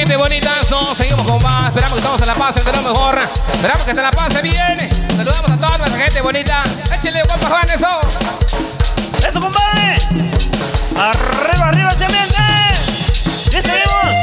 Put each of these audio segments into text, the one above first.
gente bonita, seguimos con más. Esperamos que todos se la pasen de lo mejor. Esperamos que se la pasen bien. Saludamos a toda nuestra gente bonita. Échale, compa Juan, eso. Eso, compadre. Arriba, arriba ese ambiente. Y seguimos.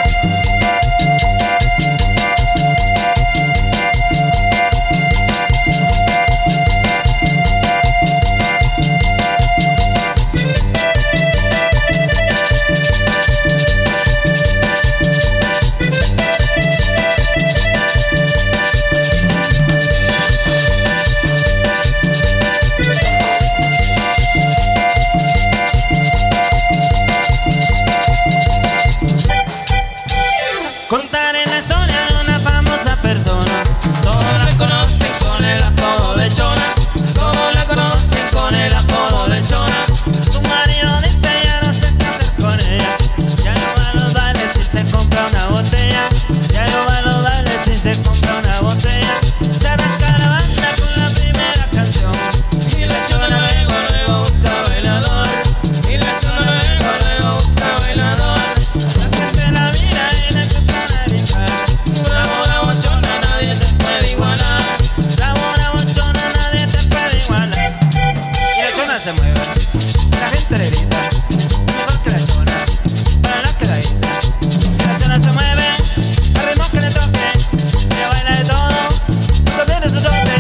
Contaré la historia de una famosa persona. Todos la conocen con el apodo de Chona. Todos la conocen con el apodo de Chona. Su marido dice ya no se casa con ella. Ya no va a los bailes si se compra una botella. Ya no va a los bailes si se compra una botella. Se arranca la banda con la primera canción. Y la Chona luego busca bailador. Y la Chona luego busca bailador. La gente la mira y la bravo, bravo, Chona, nadie te puede igualar. Bravo, bravo, Chona, nadie te puede igualar. Y la Chona se mueve, la gente le grita, mejor que la Chona, para la que la grita. Y la Chona se mueve, al ritmo que le toque, ella baila de todo, no tiene su toque.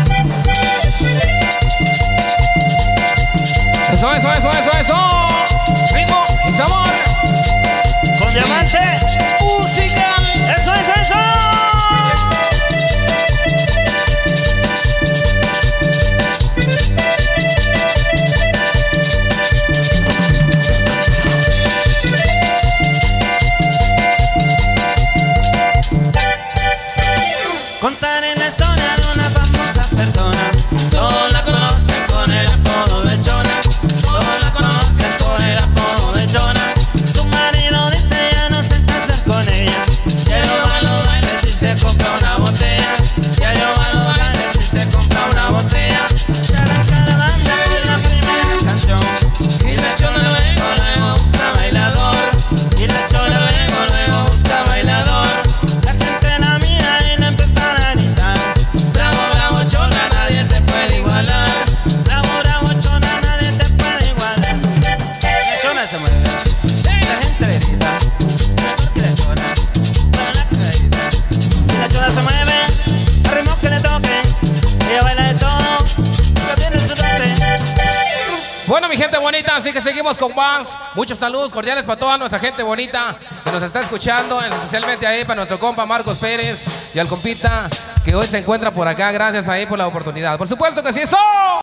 Eso. Ritmo y sabor. Con diamante. Música. Eso. Contaré la historia de una famosa persona. Todos la conocen con el apodo de Chona. Todos la conocen con el apodo de Chona. Su marido dice ya no se casa con ella. Ya no va a los bailes si se compra una botella. Ya no va a los bailes si se compra una botella. Se arranca la banda con la primera canción. Y la Chona luego busca bailador. Y la Chona luego busca bailador. La gente la mira y la empieza a gritar. Bravo, bravo, Chona, nadie te puede igualar. Bravo, bravo, Chona, nadie te puede igualar. La Chona se mueve, la gente le grita, mejor que la Chona, para la que la grita. Y la Chona se mueve, al ritmo que le toque, ella baila de todo, no tiene su toque. Bueno, mi gente bonita, así que seguimos con más. Muchos saludos cordiales para toda nuestra gente bonita que nos está escuchando, especialmente ahí para nuestro compa Marcos Pérez y al compita que hoy se encuentra por acá. Gracias ahí por la oportunidad. Por supuesto que sí, eso.